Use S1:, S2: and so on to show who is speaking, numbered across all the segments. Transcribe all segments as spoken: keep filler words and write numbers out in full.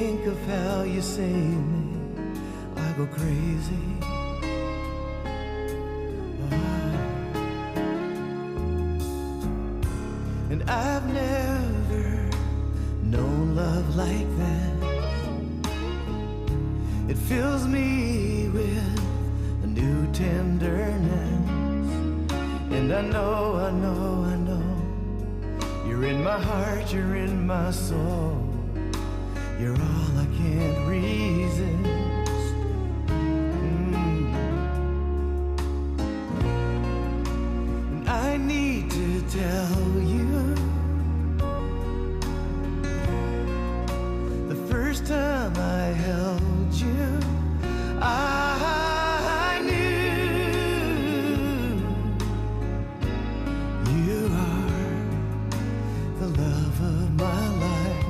S1: think of how you save me, I go crazy. Oh. And I've never known love like that. It fills me with a new tenderness. And I know, I know, I know, you're in my heart, you're in my soul. You're all I can't resist. Mm. And I need to tell you, the first time I held you, I knew you are the love of my life.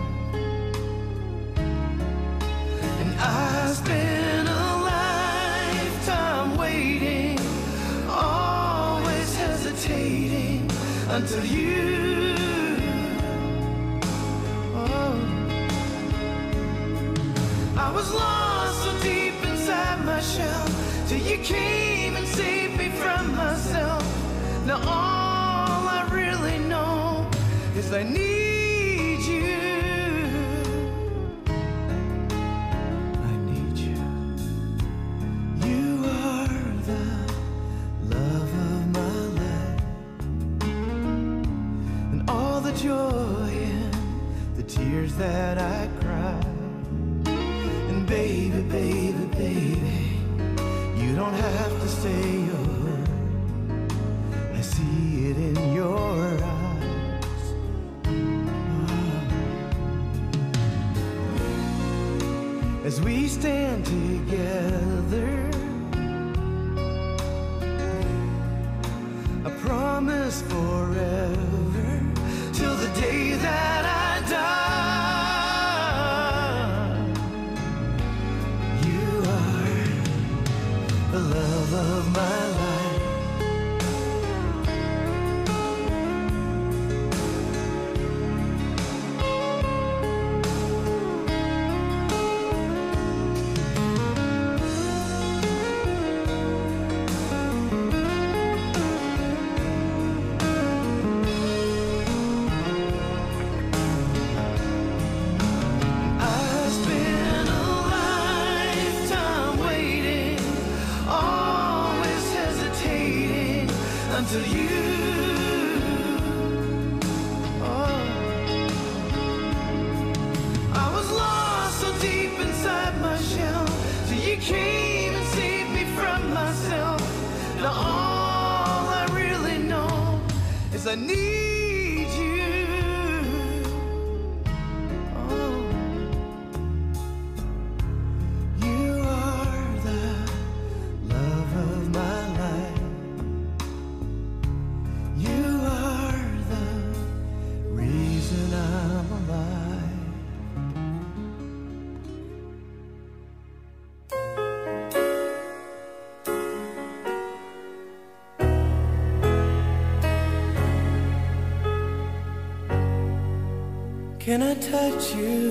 S1: I spent a lifetime waiting, always hesitating until you. Oh, I was lost so deep inside my shell till you came and saved me from myself. Now all I really know is I need you. Joy and the tears that I cry. And baby, baby, baby, you don't have to say a word. I see it in your eyes. Oh. As we stand together, I promise forever, till the day that I die. You are the love of my life. Until you, oh, I was lost so deep inside my shell till you came and saved me from myself. Now all I really know is I need you. Oh, you are the love of my life. You are the reason I'm alive. Can I touch you?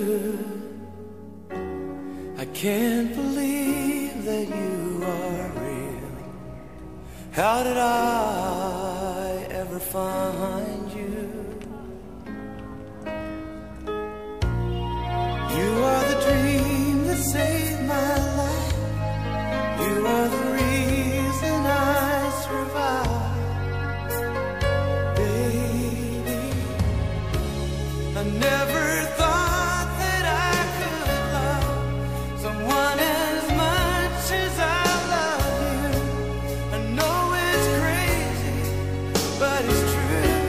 S1: I can't believe that you are real. How did I ever find you? You are the dream that saved my life. You are the reason I survive. Baby, I never thought that I could love someone as much as I love you. I know it's crazy, but it's true.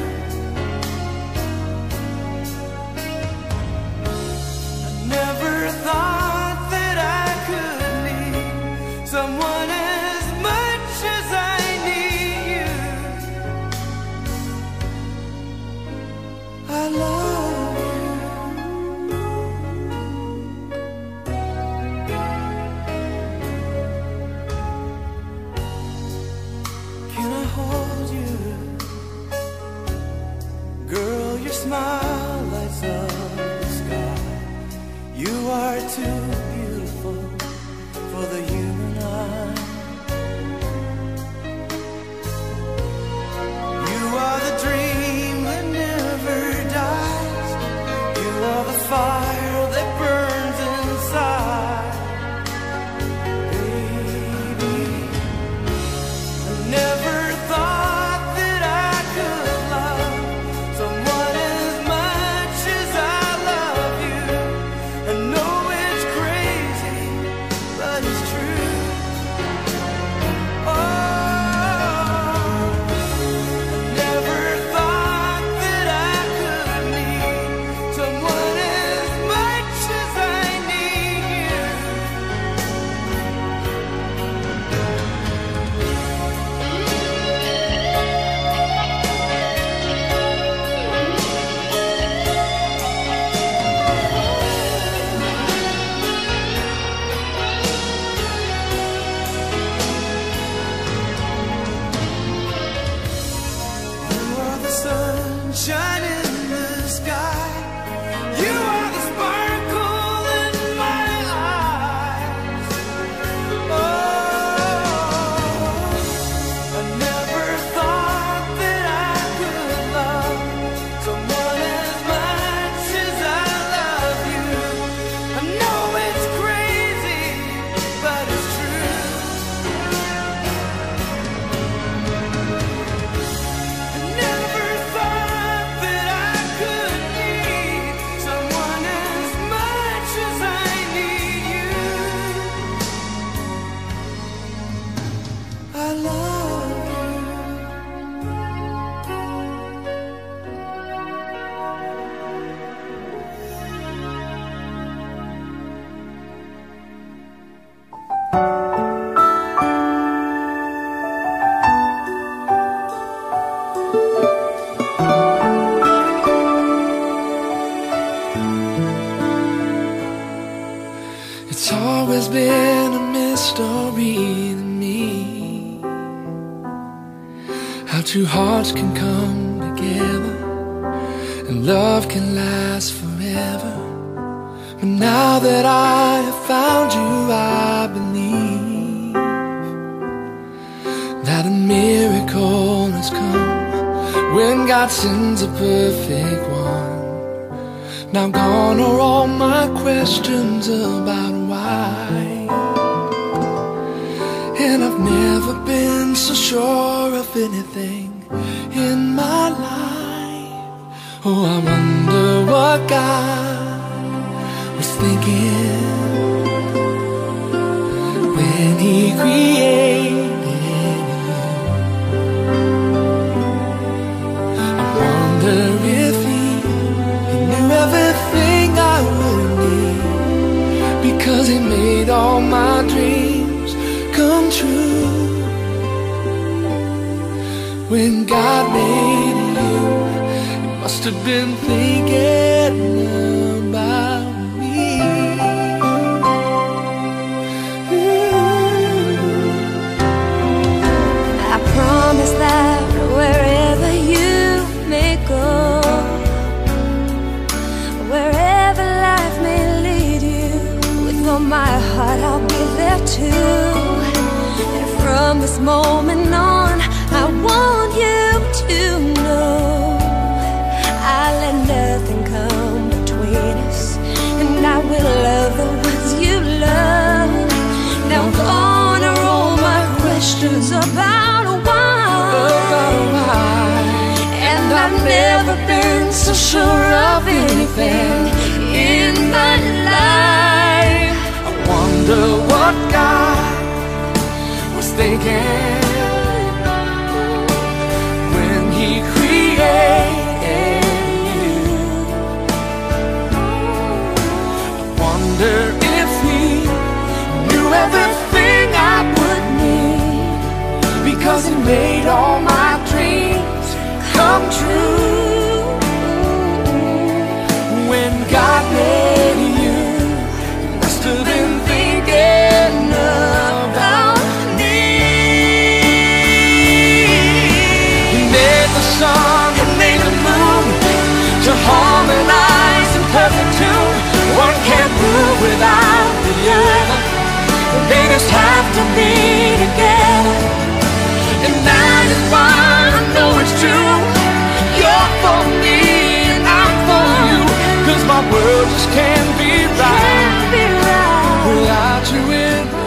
S1: I never thought that I could are too beautiful for the human eye. You are the dream that never dies. You are the fire that burns inside. Baby, I never thought that I could love someone as much as I love you. I know it's crazy, but it's true. Oh, I never thought that I could need someone as much as I need you. You are the sunshine in the sky. You are the sparkle in my eyes. Oh, I never thought that I could love someone as much as I love you. I know it's crazy, but it's true. I never thought that I could need someone as much as I need you. I love you. It's always been a mystery to me how two hearts can come together and love can last forever. But now that I have found you, I believe that a miracle has come when God sends a perfect one. Now gone are all my questions about why, and I've never been so sure of anything in my life. Oh, I wonder what God was thinking when He created you. I wonder if He knew everything I would need, because He made all my dreams come true. When God made you, He must have been thinking about me.
S2: I promise that wherever you may go, wherever life may lead you, with all my heart I'll be there too. And from this moment on, I want you to know I let nothing come between us, and I will love the ones you love. Now gone are all my questions about why,
S1: About why.
S2: and I've never been so sure of anything in my life.
S1: I wonder what God was thinking when He created you. I wonder if He knew everything I would need, because He made all my dreams come true. When God made you, He must have been thinking about me.
S2: to be together.
S1: And that is why I know it's true. You're for me and I'm for you. Cause my world just can't be right,
S2: Can't be right
S1: without you in my life.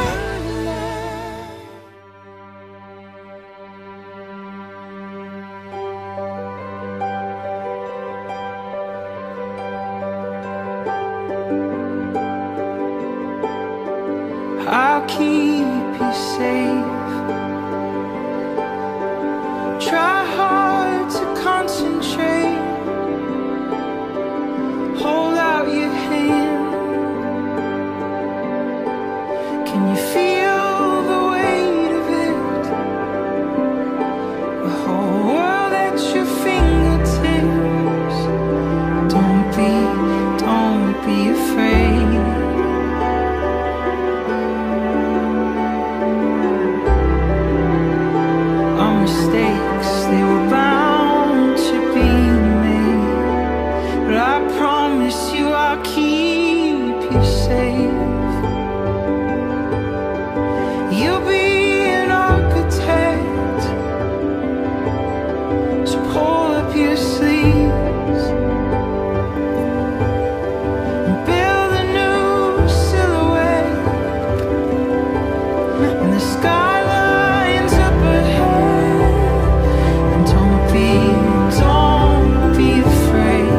S1: I'll keep you safe. Try hard to concentrate. Hold out your hand. Can you feel the weight of it? The whole world at your fingertips. Don't be, don't be afraid. Our mistakes, they were bound to be made, but I promise you I'll keep you safe. You'll be an architect, so pull up your sleeves and build a new silhouette. And the skylines up ahead. And don't be, don't be afraid.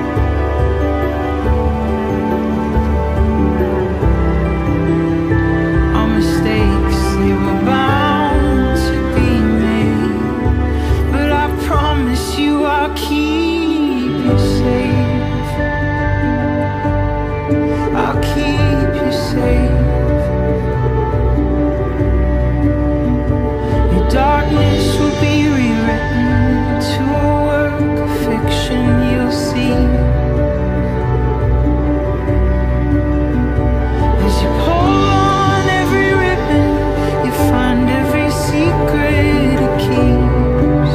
S1: Our mistakes, they were bound to be made, but I promise you I'll keep you safe. I'll keep you safe. Your darkness will be rewritten to a work of fiction, you'll see. As you pull on every ribbon, you find every secret it keeps.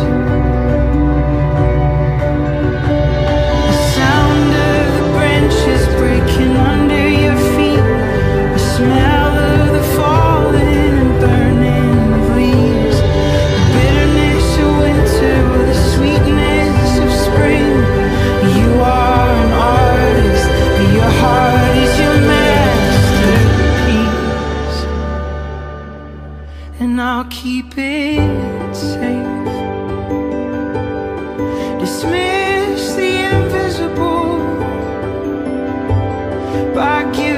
S1: The sound of the branches breaking under your feet, the smell of the falling and burning of leaves, the bitterness of winter or the sweetness of spring. You are an artist, but your heart is your masterpiece. And I'll keep it safe. Dismiss the invisible by giving